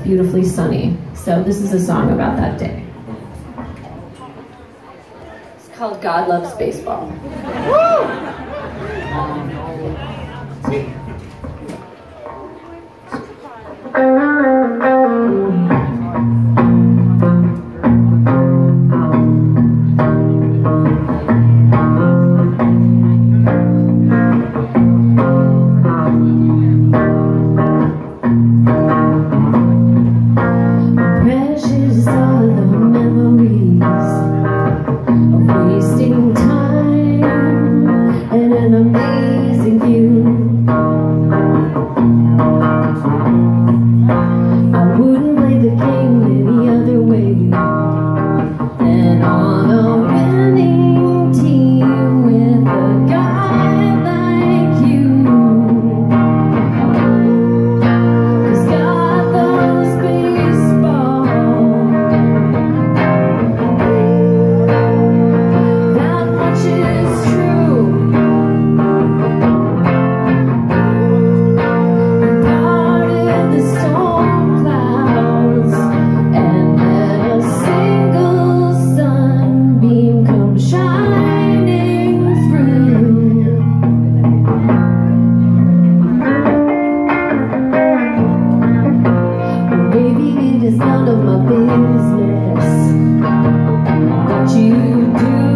beautifully sunny. So this is a song about that day. It's called God Loves Baseball. Precious are the memories of wasting time and an amazing view. I wouldn't play the game any other way than on a winning team with a guy like you. 'Cause God loves baseball. That much is true. He parted the storm clouds and let a single sunbeam come shining through. Maybe it is none of my business what you do.